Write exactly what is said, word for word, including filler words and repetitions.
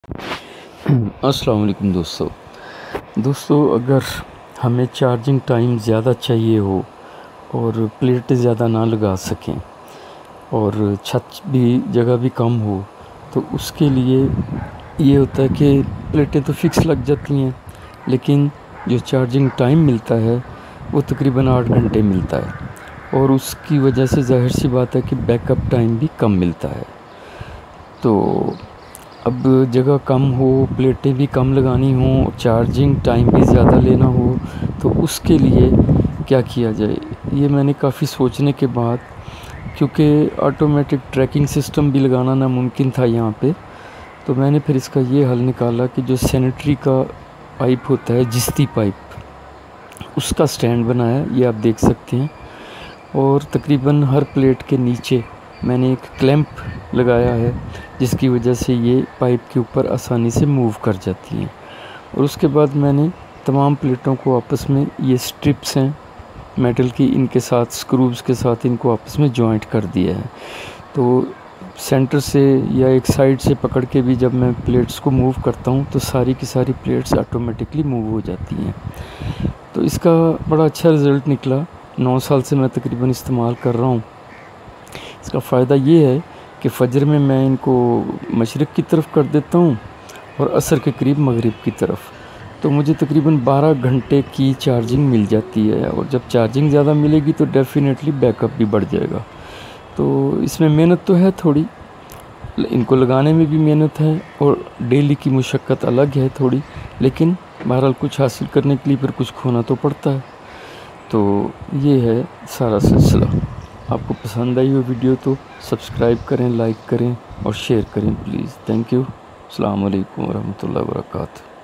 अस्सलाम वालेकुम दोस्तों दोस्तों अगर हमें चार्जिंग टाइम ज़्यादा चाहिए हो और प्लेटें ज़्यादा ना लगा सकें और छत भी जगह भी कम हो तो उसके लिए ये होता है कि प्लेटें तो फिक्स लग जाती हैं, लेकिन जो चार्जिंग टाइम मिलता है वो तकरीबन आठ घंटे मिलता है और उसकी वजह से ज़ाहिर सी बात है कि बैकअप टाइम भी कम मिलता है। तो अब जगह कम हो, प्लेटें भी कम लगानी हों, चार्जिंग टाइम भी ज़्यादा लेना हो तो उसके लिए क्या किया जाए, ये मैंने काफ़ी सोचने के बाद, क्योंकि ऑटोमेटिक ट्रैकिंग सिस्टम भी लगाना नामुमकिन था यहाँ पे, तो मैंने फिर इसका ये हल निकाला कि जो सैनिटरी का पाइप होता है, जिस्ती पाइप, उसका स्टैंड बनाया, ये आप देख सकते हैं। और तकरीबन हर प्लेट के नीचे मैंने एक क्लैंप लगाया है जिसकी वजह से ये पाइप के ऊपर आसानी से मूव कर जाती हैं। और उसके बाद मैंने तमाम प्लेटों को आपस में, ये स्ट्रिप्स हैं मेटल की, इनके साथ स्क्रूज़ के साथ इनको आपस में जॉइंट कर दिया है। तो सेंटर से या एक साइड से पकड़ के भी जब मैं प्लेट्स को मूव करता हूँ तो सारी की सारी प्लेट्स ऑटोमेटिकली मूव हो जाती हैं। तो इसका बड़ा अच्छा रिज़ल्ट निकला। नौ साल से मैं तकरीबन इस्तेमाल कर रहा हूँ। इसका फ़ायदा ये है कि फ़जर में मैं इनको मशरिक़ की तरफ कर देता हूँ और असर के करीब मगरिब की तरफ, तो मुझे तकरीबन बारह घंटे की चार्जिंग मिल जाती है। और जब चार्जिंग ज़्यादा मिलेगी तो डेफ़िनेटली बैकअप भी बढ़ जाएगा। तो इसमें मेहनत तो है थोड़ी, इनको लगाने में भी मेहनत है और डेली की मुशक्क़त अलग है थोड़ी, लेकिन बहरहाल कुछ हासिल करने के लिए फिर कुछ खोना तो पड़ता है। तो ये है सारा सिलसिला। आपको पसंद आई हो वीडियो तो सब्सक्राइब करें, लाइक करें और शेयर करें प्लीज़। Thank you. अस्सलाम वालेकुम रहमतुल्लाहि व बरकातहू।